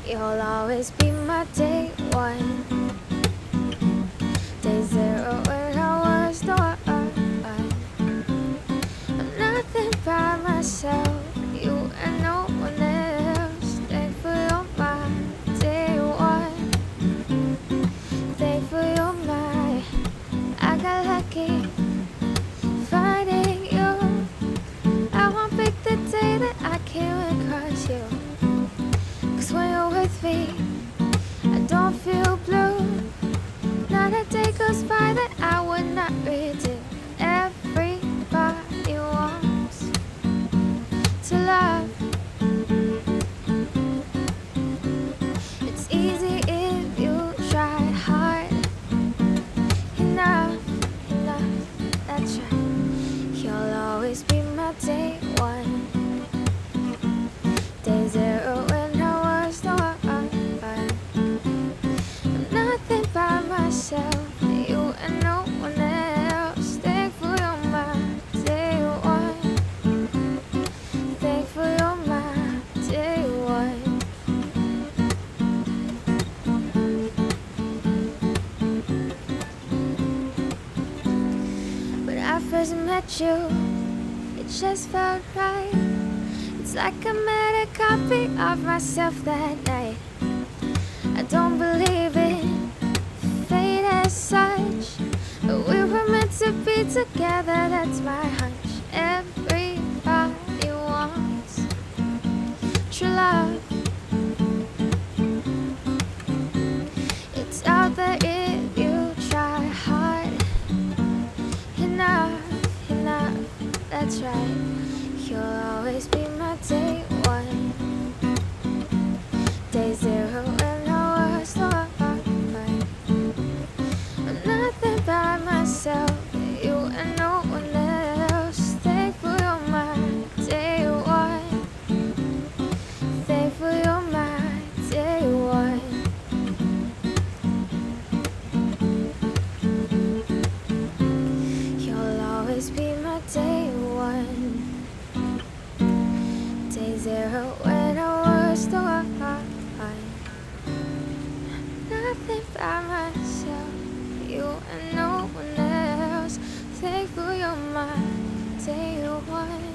You'll always be my day one, day zero when I was the one. I'm nothing by myself, you and no one else. Thankful you're my day one, thankful you're my. I got lucky finding you. I won't pick the day that I came across you, 'cause when you're with me, I don't feel blue. Not a day goes by that I would not redo. Everybody wants to love. It's easy if you try hard. Enough, enough, that's right. You'll always be my day one, day zero when I was the one. I'm nothing by myself, you and no one else. Thankful you're my day one, thankful you're my day one. When I first met you, it just felt right. It's like I met a copy of myself that night. I don't believe in fate as such, but we were meant to be together, that's my hunch. Everybody wants true love. It's out there if you try hard. Enough, enough, that's right. You'll always be my day one, day zero when I was the one. I'm nothing by myself, you and no one else. Thankful you're my day one, thankful you're my day one. You'll always be my day one, day zero when I was the one. Nothing by myself, you and no one else. Thankful you're my day one.